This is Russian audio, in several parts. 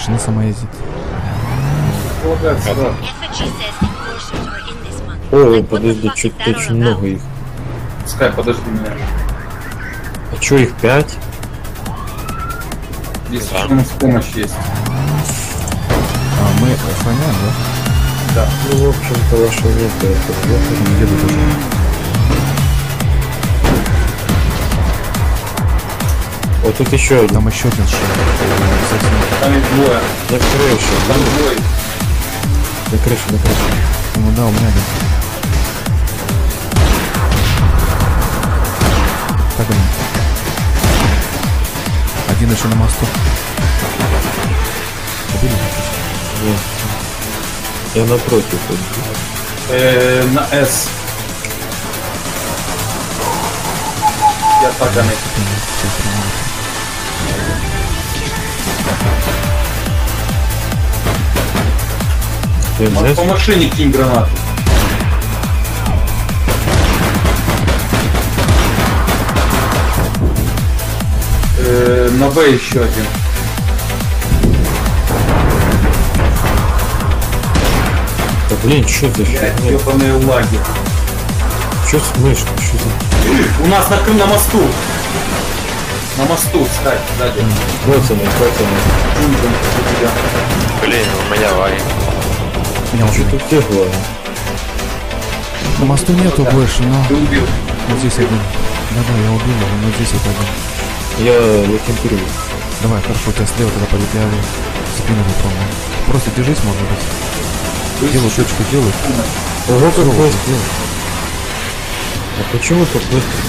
машина сама ездит. О, подожди, что-то очень много их. Скай, подожди меня. А чё, их 5? Если у нас помощь есть. А мы охраняем, да? Да. Ну, в общем-то, вашего нет, это плохо. Где тут уже? Вот тут еще один. Там еще один шаг. Там их двое. На крыше. Там двое. На крыше, на крыше. Ну да, у меня один. Так, блин. Один еще на мосту. Убили? Нет. Я напротив. На С. Я так заметил. По машине кинь гранату. На Б еще один. Да блин, что за Блядь, фигня? ёбаные лаги. Что с мышкой? Что за... У нас на мосту. На мосту, кстати, сзади. Пацаны. Блин, у меня авария. Меня Что убили. тут где было? На мосту нету больше, но Ты убил. вот здесь один. Да-да, я убил его, но здесь вот один. Я кемпирую. Давай, хорошо, у тебя слева тогда пойдет, я его спину выполню. Просто держись, может быть. Делай точку, делай. Ого, как быстро. А почему так быстро?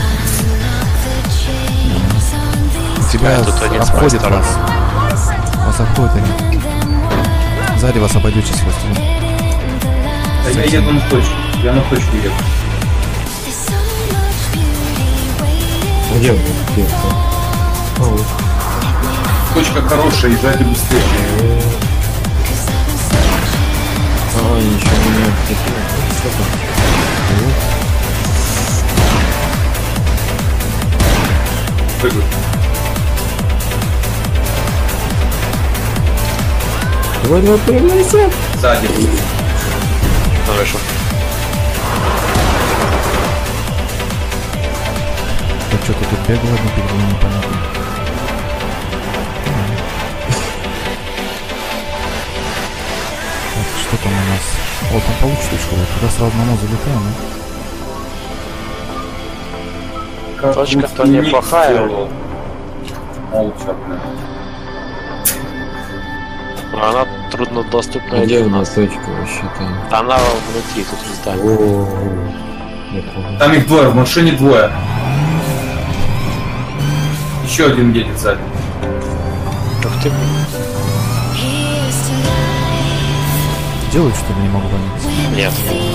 Тебя тут один с обходит правой вас. Вас обходит они. Сзади вас обойдет через хвостом. Я еду на точку. Я на точку еду. Где вы? Где? А, вот. Точка хорошая, езжайте быстрее. А, ничего не меняют. Что там? Прыгай. Давай, переносим. Сзади. Вышел. Так что-то тут бегало, не бегало, непонятно. Так, что там у нас? О, там получится точку. Туда сразу на нос залетаем, да? Точка-то неплохая. Молча, блин. Но она труднодоступная. Где у нас точка вообще-то? Она внутри, тут в здании. О, я помню. Там их двое, в машине двое. Еще один едет сзади. Ух ты. Делают что-то, не могу понять. Нет.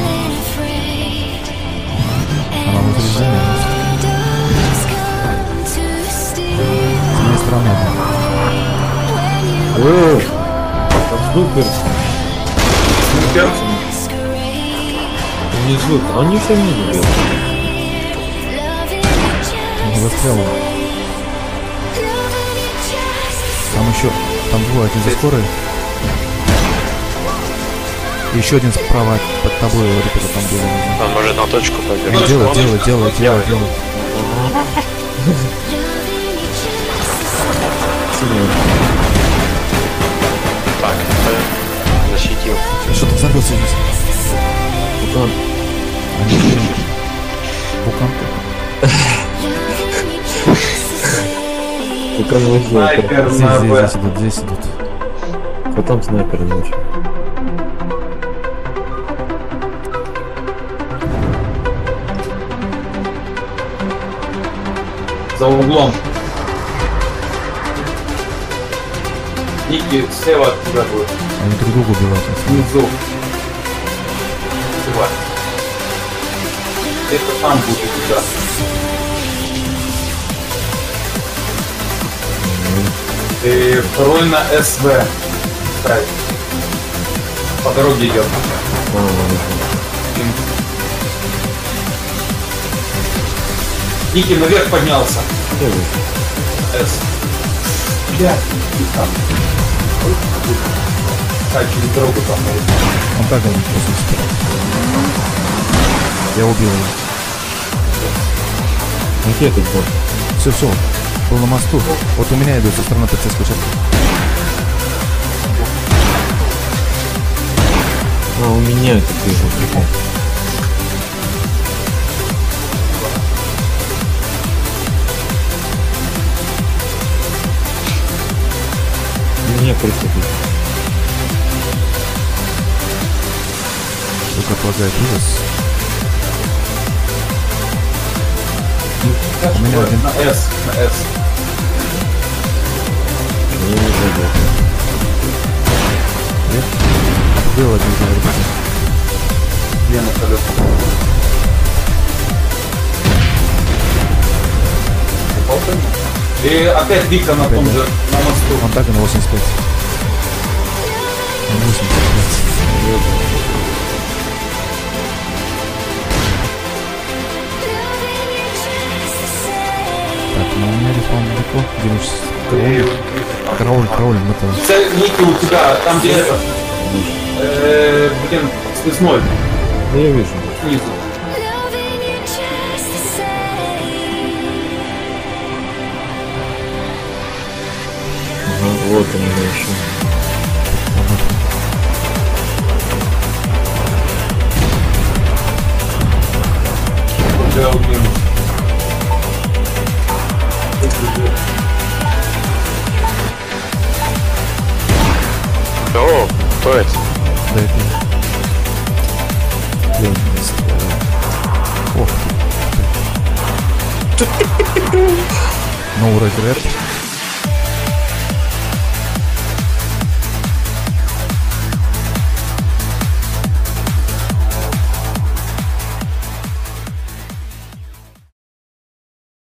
Она внутри здания. С моей стороны. О, там супер. Супер. Внизу. Они все внизу бегают. Застряло. Там еще, там двое, один за скорой. Еще один справа под тобой, ребята, там было. Он может на точку пойдет. Делай. Так, защитил. Что-то взорвется здесь. Вулкан. Вулкан возьмет. Снайпер на Б. Здесь идут. Потом снайпер ночью. За углом. Ники слева от тебя будет. Они друг друга убивают. Внизу. Слева. Это там будет у тебя. И второй на СВ. Ставь. По дороге идет. Ники наверх поднялся. С. Блядь, и там. Кстати, через дорогу там. Он так он просто. Я убил его. Где этот бот? Все, был на мосту. Вот у меня идет со стороны полицейской части. А, у меня это вижу. У меня прицепит. Только отлагает ужас. У меня один. На S, на S. Не зайдет. Был один говорит. Где на колесах? И опять Вика на том же, на мосту. Он так и на 85. На 85. Так, ну у меня рефон далеко. Где мы сейчас караулим, это... Цель Ники у тебя, там где это, блин, связной, Да я вижу. снизу. Ага, вот он еще. Да, блин. О, кто это? Да, это... Блин, Ох. No regret.